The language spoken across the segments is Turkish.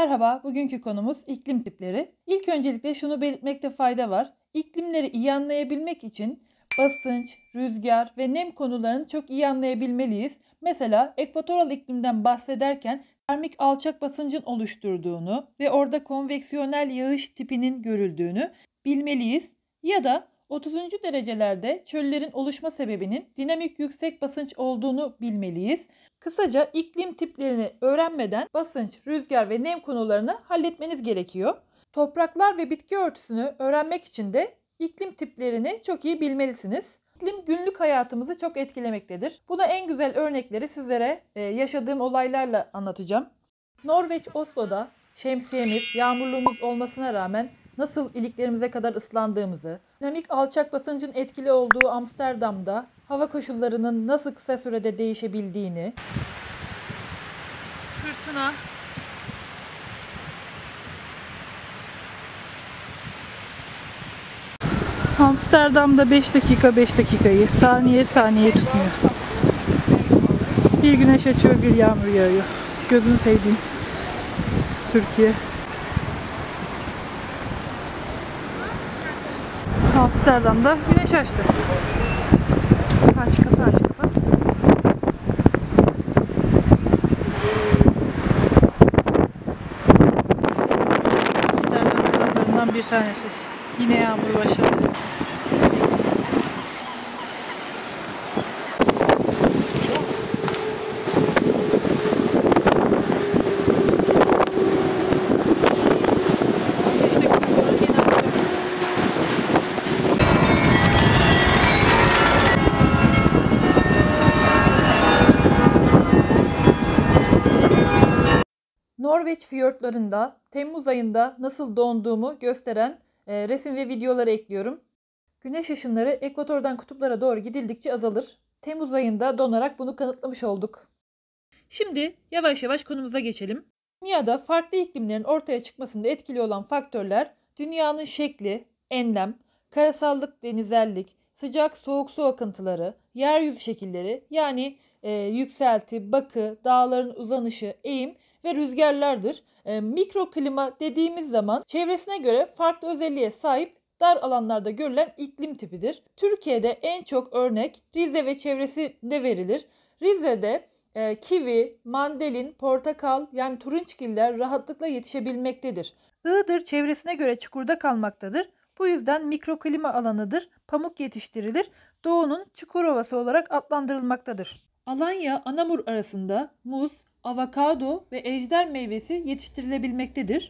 Merhaba, bugünkü konumuz iklim tipleri. İlk öncelikle şunu belirtmekte fayda var. İklimleri iyi anlayabilmek için basınç, rüzgar ve nem konularını çok iyi anlayabilmeliyiz. Mesela ekvatoral iklimden bahsederken termik alçak basıncın oluşturduğunu ve orada konveksiyonel yağış tipinin görüldüğünü bilmeliyiz. Ya da 30. derecelerde çöllerin oluşma sebebinin dinamik yüksek basınç olduğunu bilmeliyiz. Kısaca iklim tiplerini öğrenmeden basınç, rüzgar ve nem konularını halletmeniz gerekiyor. Topraklar ve bitki örtüsünü öğrenmek için de iklim tiplerini çok iyi bilmelisiniz. İklim günlük hayatımızı çok etkilemektedir. Buna en güzel örnekleri sizlere yaşadığım olaylarla anlatacağım. Norveç Oslo'da şemsiyemiz, yağmurluğumuz olmasına rağmen nasıl iliklerimize kadar ıslandığımızı, dinamik alçak basıncın etkili olduğu Amsterdam'da hava koşullarının nasıl kısa sürede değişebildiğini, fırtına, Amsterdam'da 5 dakikayı saniye tutmuyor. Bir güneş açıyor, bir yağmur yağıyor. Gözünü sevdiğim Türkiye. Amsterdam'da güneş açtı. Aç kapa. Amsterdam yollarından bir tanesi. Yine yağmur başladı. Norveç fiyortlarında Temmuz ayında nasıl donduğumu gösteren resim ve videoları ekliyorum. Güneş ışınları ekvatordan kutuplara doğru gidildikçe azalır. Temmuz ayında donarak bunu kanıtlamış olduk. Şimdi yavaş yavaş konumuza geçelim. Dünyada farklı iklimlerin ortaya çıkmasında etkili olan faktörler dünyanın şekli, enlem, karasallık, denizellik, sıcak soğuk su akıntıları, yeryüzü şekilleri yani yükselti, bakı, dağların uzanışı, eğim ve rüzgarlardır. Mikroklima dediğimiz zaman çevresine göre farklı özelliğe sahip dar alanlarda görülen iklim tipidir. Türkiye'de en çok örnek Rize ve çevresinde verilir. Rize'de kivi, mandalin, portakal yani turunçgiller rahatlıkla yetişebilmektedir. Iğdır çevresine göre çukurda kalmaktadır. Bu yüzden mikroklima alanıdır. Pamuk yetiştirilir. Doğu'nun Çukurovası olarak adlandırılmaktadır. Alanya, Anamur arasında muz, avokado ve ejder meyvesi yetiştirilebilmektedir.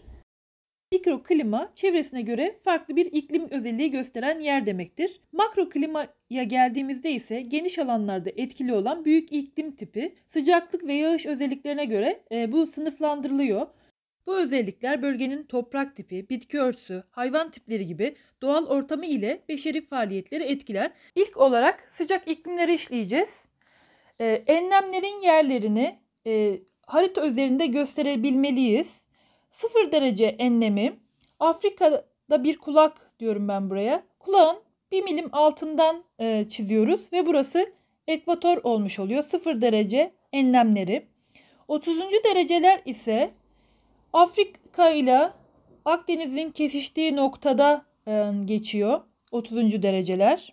Mikroklima çevresine göre farklı bir iklim özelliği gösteren yer demektir. Makroklimaya geldiğimizde ise geniş alanlarda etkili olan büyük iklim tipi, sıcaklık ve yağış özelliklerine göre bu sınıflandırılıyor. Bu özellikler bölgenin toprak tipi, bitki örtüsü, hayvan tipleri gibi doğal ortamı ile beşeri faaliyetleri etkiler. İlk olarak sıcak iklimleri işleyeceğiz. Enlemlerin yerlerini harita üzerinde gösterebilmeliyiz. 0 derece enlemi, Afrika'da bir kulak diyorum ben buraya. Kulağın 1 milim altından çiziyoruz ve burası ekvator olmuş oluyor. 0 derece enlemleri. 30. dereceler ise Afrika ile Akdeniz'in kesiştiği noktada geçiyor. 30. dereceler.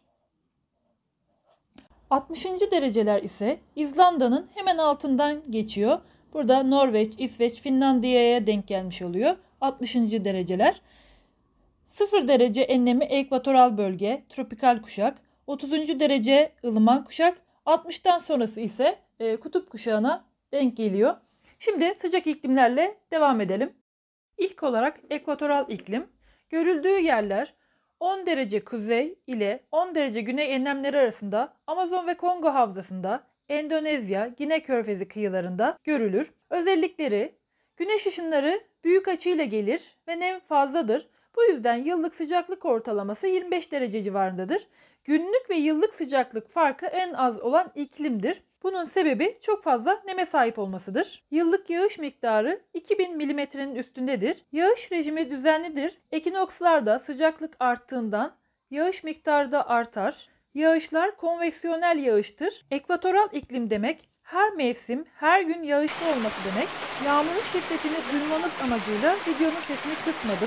60. dereceler ise İzlanda'nın hemen altından geçiyor. Burada Norveç, İsveç, Finlandiya'ya denk gelmiş oluyor. 60. dereceler. 0 derece enlemi ekvatoral bölge, tropikal kuşak. 30. derece ılıman kuşak. 60'tan sonrası ise kutup kuşağına denk geliyor. Şimdi sıcak iklimlerle devam edelim. İlk olarak ekvatoral iklim. Görüldüğü yerler 10 derece kuzey ile 10 derece güney enlemleri arasında Amazon ve Kongo havzasında, Endonezya, Gine Körfezi kıyılarında görülür. Özellikleri güneş ışınları büyük açıyla gelir ve nem fazladır. Bu yüzden yıllık sıcaklık ortalaması 25 derece civarındadır. Günlük ve yıllık sıcaklık farkı en az olan iklimdir. Bunun sebebi çok fazla neme sahip olmasıdır. Yıllık yağış miktarı 2000 milimetrenin üstündedir. Yağış rejimi düzenlidir. Ekinokslarda sıcaklık arttığından yağış miktarı da artar. Yağışlar konveksiyonel yağıştır. Ekvatoral iklim demek her mevsim her gün yağışlı olması demek. Yağmurun şiddetini duymanız amacıyla videonun sesini kısmadım.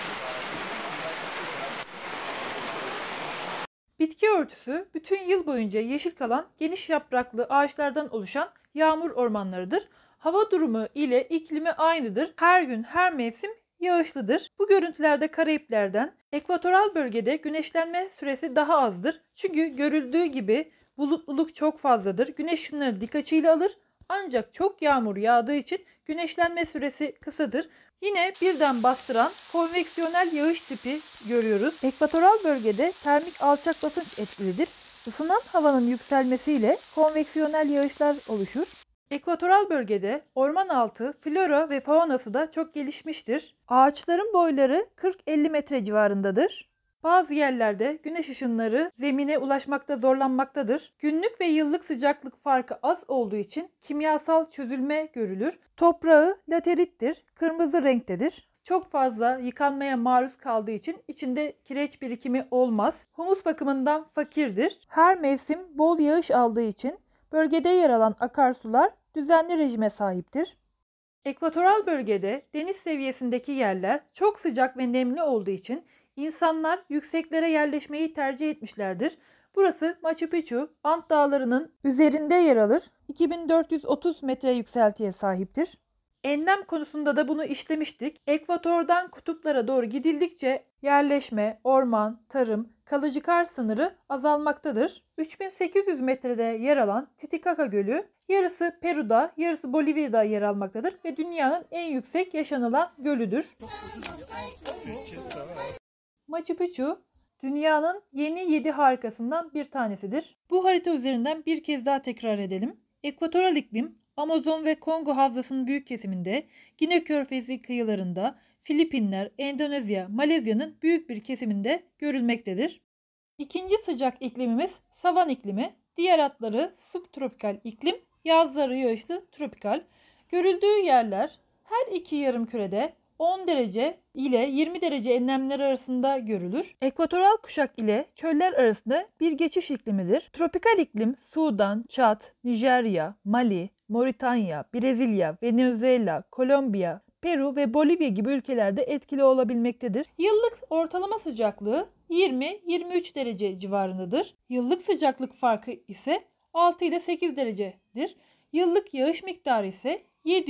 Bitki örtüsü bütün yıl boyunca yeşil kalan geniş yapraklı ağaçlardan oluşan yağmur ormanlarıdır. Hava durumu ile iklimi aynıdır. Her gün her mevsim yağışlıdır. Bu görüntülerde Karayipler'den, ekvatoral bölgede güneşlenme süresi daha azdır. Çünkü görüldüğü gibi bulutluluk çok fazladır. Güneş ışınları dik açıyla alır. Ancak çok yağmur yağdığı için güneşlenme süresi kısadır. Yine birden bastıran konveksiyonel yağış tipi görüyoruz. Ekvatoral bölgede termik alçak basınç etkilidir. Isınan havanın yükselmesiyle konveksiyonel yağışlar oluşur. Ekvatoral bölgede orman altı flora ve faunası da çok gelişmiştir. Ağaçların boyları 40-50 metre civarındadır. Bazı yerlerde güneş ışınları zemine ulaşmakta zorlanmaktadır. Günlük ve yıllık sıcaklık farkı az olduğu için kimyasal çözülme görülür. Toprağı laterittir, kırmızı renktedir. Çok fazla yıkanmaya maruz kaldığı için içinde kireç birikimi olmaz. Humus bakımından fakirdir. Her mevsim bol yağış aldığı için bölgede yer alan akarsular düzenli rejime sahiptir. Ekvatoral bölgede deniz seviyesindeki yerler çok sıcak ve nemli olduğu için İnsanlar yükseklere yerleşmeyi tercih etmişlerdir. Burası Machu Picchu, Ant Dağları'nın üzerinde yer alır. 2430 metre yükseltiye sahiptir. Enlem konusunda da bunu işlemiştik. Ekvatordan kutuplara doğru gidildikçe yerleşme, orman, tarım, kalıcı kar sınırı azalmaktadır. 3800 metrede yer alan Titicaca Gölü yarısı Peru'da, yarısı Bolivya'da yer almaktadır ve dünyanın en yüksek yaşanılan gölüdür. Machu Picchu, dünyanın yeni 7 harikasından bir tanesidir. Bu harita üzerinden bir kez daha tekrar edelim. Ekvatoral iklim, Amazon ve Kongo havzasının büyük kesiminde, Gine Körfezi kıyılarında, Filipinler, Endonezya, Malezya'nın büyük bir kesiminde görülmektedir. İkinci sıcak iklimimiz savan iklimi, diğer adları subtropikal iklim, yazları yağışlı tropikal. Görüldüğü yerler her iki yarımkürede 10 derece ile 20 derece enlemleri arasında görülür. Ekvatoral kuşak ile çöller arasında bir geçiş iklimidir. Tropikal iklim Sudan, Çad, Nijerya, Mali, Moritanya, Brezilya, Venezuela, Kolombiya, Peru ve Bolivya gibi ülkelerde etkili olabilmektedir. Yıllık ortalama sıcaklığı 20-23 derece civarındadır. Yıllık sıcaklık farkı ise 6 ile 8 derecedir. Yıllık yağış miktarı ise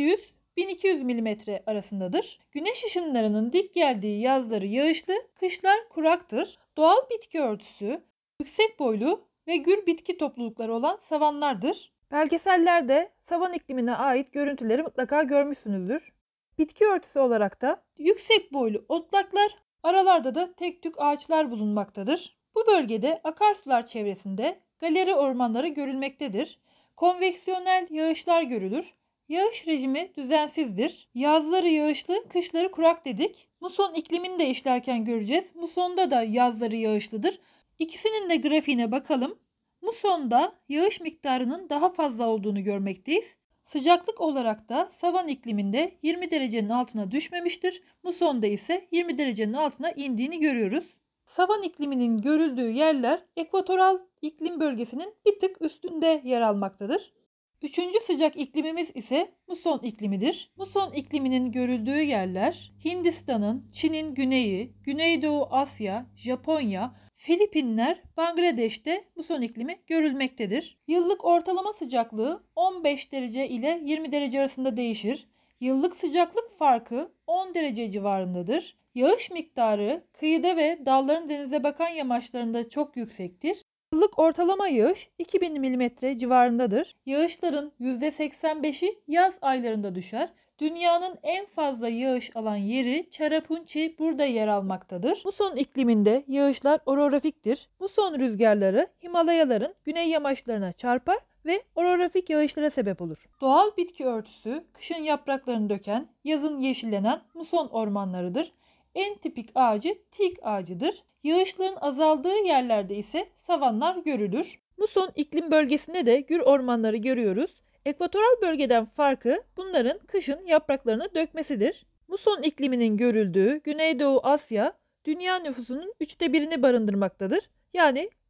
700-1200 mm arasındadır. Güneş ışınlarının dik geldiği yazları yağışlı, kışlar kuraktır. Doğal bitki örtüsü yüksek boylu ve gür bitki toplulukları olan savanlardır. Belgesellerde savan iklimine ait görüntüleri mutlaka görmüşsünüzdür. Bitki örtüsü olarak da yüksek boylu otlaklar, aralarda da tek tük ağaçlar bulunmaktadır. Bu bölgede akarsular çevresinde galeri ormanları görülmektedir. Konveksiyonel yağışlar görülür. Yağış rejimi düzensizdir. Yazları yağışlı, kışları kurak dedik. Muson iklimini de işlerken göreceğiz. Muson'da da yazları yağışlıdır. İkisinin de grafiğine bakalım. Muson'da yağış miktarının daha fazla olduğunu görmekteyiz. Sıcaklık olarak da savan ikliminde 20 derecenin altına düşmemiştir. Muson'da ise 20 derecenin altına indiğini görüyoruz. Savan ikliminin görüldüğü yerler ekvatoral iklim bölgesinin bir tık üstünde yer almaktadır. Üçüncü sıcak iklimimiz ise muson iklimidir. Muson ikliminin görüldüğü yerler Hindistan'ın, Çin'in güneyi, Güneydoğu Asya, Japonya, Filipinler, Bangladeş'te muson iklimi görülmektedir. Yıllık ortalama sıcaklığı 15 derece ile 20 derece arasında değişir. Yıllık sıcaklık farkı 10 derece civarındadır. Yağış miktarı kıyıda ve dalların denize bakan yamaçlarında çok yüksektir. Yıllık ortalama yağış 2000 mm civarındadır. Yağışların %85'i yaz aylarında düşer. Dünyanın en fazla yağış alan yeri Charapunchi burada yer almaktadır. Muson ikliminde yağışlar orografiktir. Muson rüzgarları Himalayaların güney yamaçlarına çarpar ve orografik yağışlara sebep olur. Doğal bitki örtüsü kışın yapraklarını döken, yazın yeşillenen muson ormanlarıdır. En tipik ağacı teak ağacıdır. Yağışların azaldığı yerlerde ise savanlar görülür. Muson iklim bölgesinde de gür ormanları görüyoruz. Ekvatoral bölgeden farkı bunların kışın yapraklarını dökmesidir. Muson ikliminin görüldüğü Güneydoğu Asya, dünya nüfusunun 1/3'ünü barındırmaktadır. Yani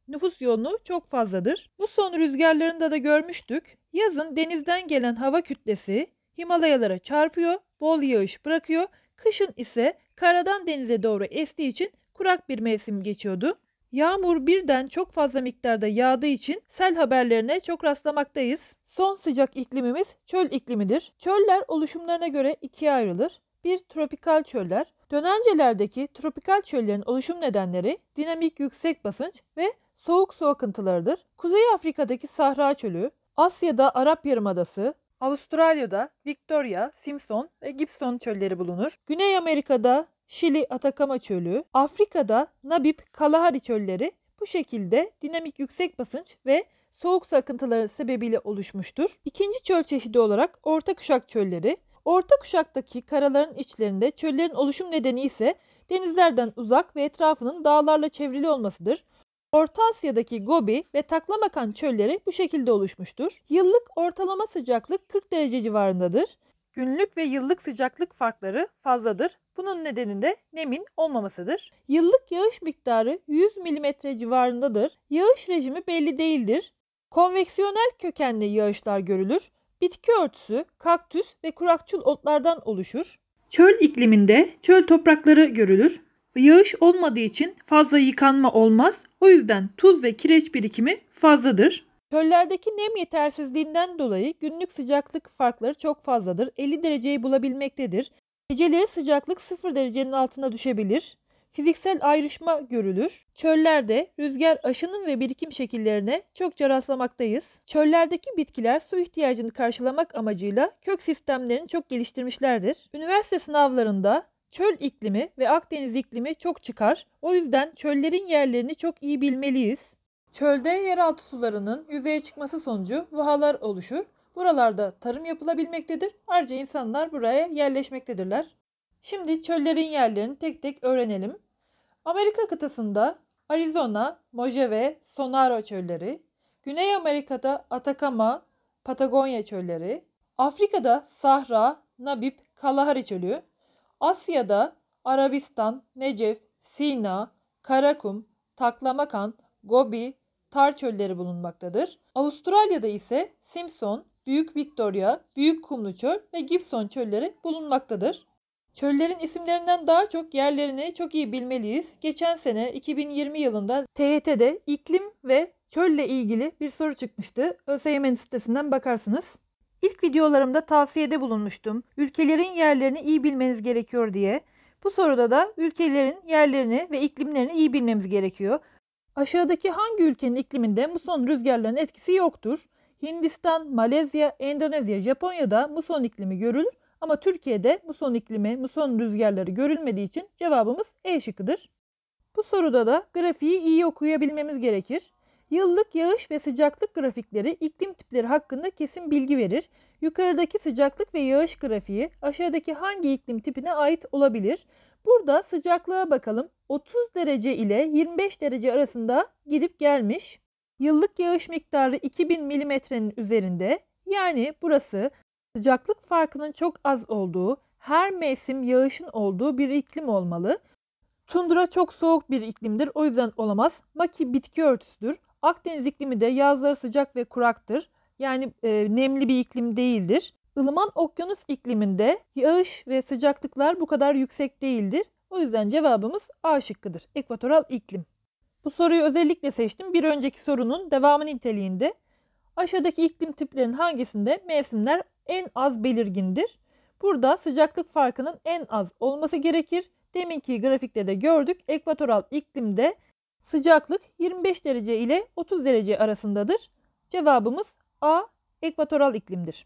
nüfus yoğunluğu çok fazladır. Muson rüzgarlarında da görmüştük. Yazın denizden gelen hava kütlesi Himalayalara çarpıyor, bol yağış bırakıyor. Kışın ise karadan denize doğru estiği için kurak bir mevsim geçiyordu. Yağmur birden çok fazla miktarda yağdığı için sel haberlerine çok rastlamaktayız. Son sıcak iklimimiz çöl iklimidir. Çöller oluşumlarına göre ikiye ayrılır. Bir, tropikal çöller. Dönencelerdeki tropikal çöllerin oluşum nedenleri dinamik yüksek basınç ve soğuk su akıntılarıdır. Kuzey Afrika'daki Sahra Çölü, Asya'da Arap Yarımadası, Avustralya'da Victoria, Simpson ve Gibson çölleri bulunur. Güney Amerika'da Şili Atakama Çölü, Afrika'da Namib Kalahari çölleri bu şekilde dinamik yüksek basınç ve soğuk su akıntıları sebebiyle oluşmuştur. İkinci çöl çeşidi olarak orta kuşak çölleri. Orta kuşaktaki karaların içlerinde çöllerin oluşum nedeni ise denizlerden uzak ve etrafının dağlarla çevrili olmasıdır. Orta Asya'daki Gobi ve Taklamakan çölleri bu şekilde oluşmuştur. Yıllık ortalama sıcaklık 40 derece civarındadır. Günlük ve yıllık sıcaklık farkları fazladır. Bunun nedeni de nemin olmamasıdır. Yıllık yağış miktarı 100 mm civarındadır. Yağış rejimi belli değildir. Konveksiyonel kökenli yağışlar görülür. Bitki örtüsü, kaktüs ve kurakçıl otlardan oluşur. Çöl ikliminde çöl toprakları görülür. Yağış olmadığı için fazla yıkanma olmaz. O yüzden tuz ve kireç birikimi fazladır. Çöllerdeki nem yetersizliğinden dolayı günlük sıcaklık farkları çok fazladır. 50 dereceyi bulabilmektedir. Geceleri sıcaklık 0 derecenin altına düşebilir. Fiziksel ayrışma görülür. Çöllerde rüzgar aşının ve birikim şekillerine çokça rastlamaktayız. Çöllerdeki bitkiler su ihtiyacını karşılamak amacıyla kök sistemlerini çok geliştirmişlerdir. Üniversite sınavlarında çöl iklimi ve Akdeniz iklimi çok çıkar. O yüzden çöllerin yerlerini çok iyi bilmeliyiz. Çölde yeraltı sularının yüzeye çıkması sonucu vahalar oluşur. Buralarda tarım yapılabilmektedir. Ayrıca insanlar buraya yerleşmektedirler. Şimdi çöllerin yerlerini tek tek öğrenelim. Amerika kıtasında Arizona, Mojave, Sonora çölleri, Güney Amerika'da Atakama, Patagonya çölleri, Afrika'da Sahra, Namib, Kalahari çölü, Asya'da Arabistan, Necef, Sina, Karakum, Taklamakan, Gobi, Tar çölleri bulunmaktadır. Avustralya'da ise Simpson, Büyük Victoria, Büyük Kumlu Çöl ve Gibson çölleri bulunmaktadır. Çöllerin isimlerinden daha çok yerlerini çok iyi bilmeliyiz. Geçen sene 2020 yılında TYT'de iklim ve çölle ilgili bir soru çıkmıştı. ÖSYM'nin sitesinden bakarsınız. İlk videolarımda tavsiyede bulunmuştum. Ülkelerin yerlerini iyi bilmeniz gerekiyor diye. Bu soruda da ülkelerin yerlerini ve iklimlerini iyi bilmemiz gerekiyor. Aşağıdaki hangi ülkenin ikliminde muson rüzgarlarının etkisi yoktur? Hindistan, Malezya, Endonezya, Japonya'da muson iklimi görülür ama Türkiye'de muson iklimi, muson rüzgarları görülmediği için cevabımız E şıkkıdır. Bu soruda da grafiği iyi okuyabilmemiz gerekir. Yıllık yağış ve sıcaklık grafikleri iklim tipleri hakkında kesin bilgi verir. Yukarıdaki sıcaklık ve yağış grafiği aşağıdaki hangi iklim tipine ait olabilir? Burada sıcaklığa bakalım. 30 derece ile 25 derece arasında gidip gelmiş. Yıllık yağış miktarı 2000 milimetrenin üzerinde. Yani burası sıcaklık farkının çok az olduğu, her mevsim yağışın olduğu bir iklim olmalı. Tundra çok soğuk bir iklimdir. O yüzden olamaz. Maki bitki örtüsüdür. Akdeniz iklimi de yazları sıcak ve kuraktır. Yani nemli bir iklim değildir. Ilıman okyanus ikliminde yağış ve sıcaklıklar bu kadar yüksek değildir. O yüzden cevabımız A şıkkıdır. Ekvatoral iklim. Bu soruyu özellikle seçtim. Bir önceki sorunun devamı niteliğinde. Aşağıdaki iklim tiplerinin hangisinde mevsimler en az belirgindir? Burada sıcaklık farkının en az olması gerekir. Deminki grafikte de gördük. Ekvatoral iklimde sıcaklık 25 derece ile 30 derece arasındadır. Cevabımız A. Ekvatoral iklimdir.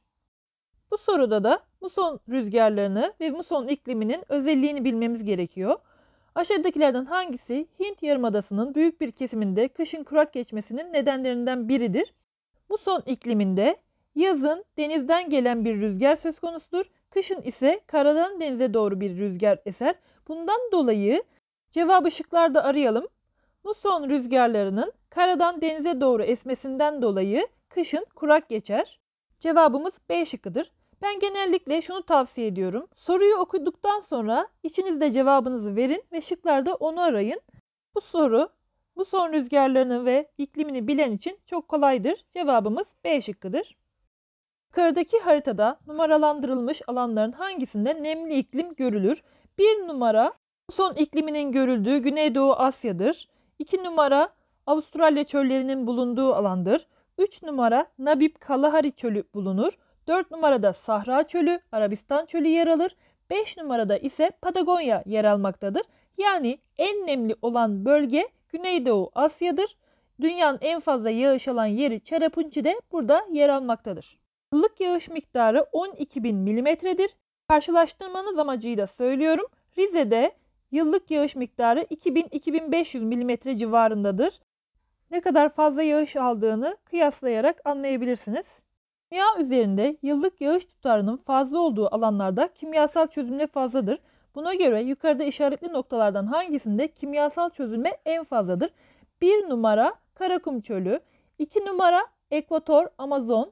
Bu soruda da muson rüzgarlarını ve muson ikliminin özelliğini bilmemiz gerekiyor. Aşağıdakilerden hangisi Hint Yarımadası'nın büyük bir kesiminde kışın kurak geçmesinin nedenlerinden biridir? Muson ikliminde yazın denizden gelen bir rüzgar söz konusudur. Kışın ise karadan denize doğru bir rüzgar eser. Bundan dolayı cevabı şıklarda arayalım. Muson rüzgarlarının karadan denize doğru esmesinden dolayı kışın kurak geçer. Cevabımız B şıkkıdır. Ben genellikle şunu tavsiye ediyorum. Soruyu okuduktan sonra içinizde cevabınızı verin ve şıklarda onu arayın. Bu soru Muson rüzgarlarını ve iklimini bilen için çok kolaydır. Cevabımız B şıkkıdır. Yukarıdaki haritada numaralandırılmış alanların hangisinde nemli iklim görülür? 1 numara muson ikliminin görüldüğü Güneydoğu Asya'dır. 2 numara Avustralya çöllerinin bulunduğu alandır. 3 numara Nabib Kalahari Çölü bulunur. 4 numarada Sahra Çölü, Arabistan Çölü yer alır. 5 numarada ise Patagonya yer almaktadır. Yani en nemli olan bölge Güneydoğu Asya'dır. Dünyanın en fazla yağış alan yeri Cherrapunchi de burada yer almaktadır. Yıllık yağış miktarı 12.000 milimetredir. Karşılaştırmanız amacıyla söylüyorum. Rize'de yıllık yağış miktarı 2000-2500 milimetre civarındadır. Ne kadar fazla yağış aldığını kıyaslayarak anlayabilirsiniz. Dünya üzerinde yıllık yağış tutarının fazla olduğu alanlarda kimyasal çözünme fazladır. Buna göre yukarıda işaretli noktalardan hangisinde kimyasal çözülme en fazladır? 1 numara Karakum Çölü, 2 numara Ekvator, Amazon,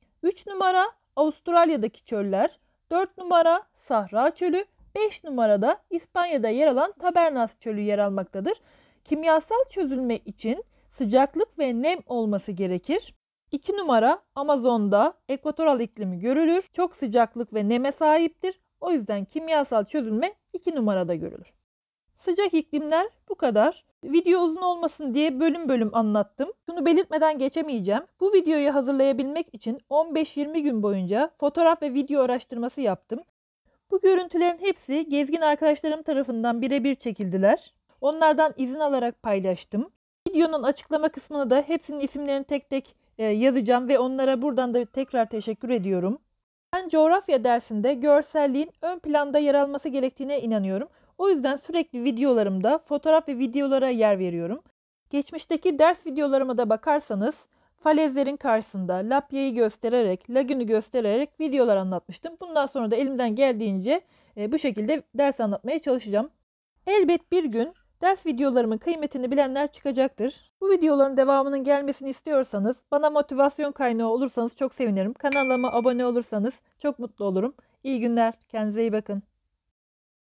3 numara Avustralya'daki çöller, 4 numara Sahra Çölü, 5 numarada İspanya'da yer alan Tabernas Çölü yer almaktadır. Kimyasal çözülme için sıcaklık ve nem olması gerekir. 2 numara Amazon'da ekvatoral iklimi görülür. Çok sıcaklık ve neme sahiptir. O yüzden kimyasal çözülme 2 numarada görülür. Sıcak iklimler bu kadar. Video uzun olmasın diye bölüm bölüm anlattım. Şunu belirtmeden geçemeyeceğim. Bu videoyu hazırlayabilmek için 15-20 gün boyunca fotoğraf ve video araştırması yaptım. Bu görüntülerin hepsi gezgin arkadaşlarım tarafından birebir çekildiler. Onlardan izin alarak paylaştım. Videonun açıklama kısmına da hepsinin isimlerini tek tek yazacağım ve onlara buradan da tekrar teşekkür ediyorum. Ben coğrafya dersinde görselliğin ön planda yer alması gerektiğine inanıyorum. O yüzden sürekli videolarımda fotoğraf ve videolara yer veriyorum. Geçmişteki ders videolarıma da bakarsanız falezlerin karşısında Lapya'yı göstererek, lagünü göstererek videolar anlatmıştım. Bundan sonra da elimden geldiğince bu şekilde ders anlatmaya çalışacağım. Elbet bir gün ders videolarımın kıymetini bilenler çıkacaktır. Bu videoların devamının gelmesini istiyorsanız, bana motivasyon kaynağı olursanız çok sevinirim. Kanalıma abone olursanız çok mutlu olurum. İyi günler, kendinize iyi bakın.